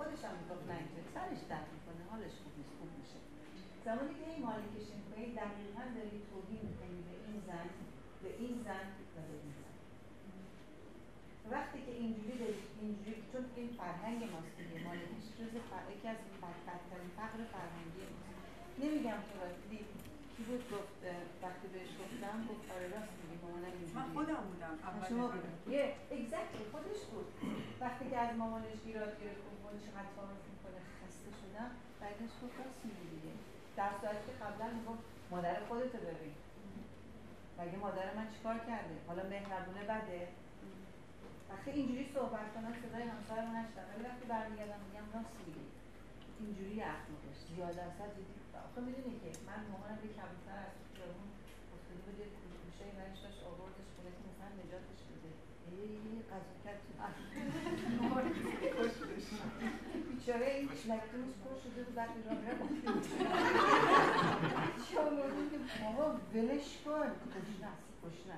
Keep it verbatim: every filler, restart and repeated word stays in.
خودش هم میگفت نه اینجا سرش درد میکنه، حالش خوب نیست، خوب میشه. زمانی که این مالکش میکنی دقیقا داری توهین میکنی به این زن، به این زن و به این زن. وقتی که اینجوری دارید، اینجوری، چون این فرهنگ ماست دیگه، مالکش جز یکی از بدترین فقر فرهنگی ماست. نمیگم تو راستی کی بود گفت وقتی بهش گفتم گفت آره راست میگی مامانم اینجوریه. من خودم بودم اول. شما بودم. یه اگزکتلی خودش بود. وقتی که از مامانش گیراد گرفت گفت من چقدر تعارف میکنه خسته شدم، بعدش گفت راست میگی دیگه. در صورتی که قبلا میگفت مادر خودتو ببین. مگه مادر من چیکار کرده؟ حالا مهربونه بده؟ وقتی اینجوری صحبت کنم صدای همسر رو نشنم، ولی وقتی برمیگردم میگم راست میگی. اینجوری اخلاقش زیاده است جدی. آخه میدونی که من مامانم به کمتر از خیابون افتاده بود یه گوشه برش داشت آوردش خونه که مثلا نجاتش بده. ای قضا کرد تو مامانم کشتش. بیچاره این لکتونش پر شده بود وقتی را میرم چه آوردیم که ماما ولش کن. گشنه است گشنه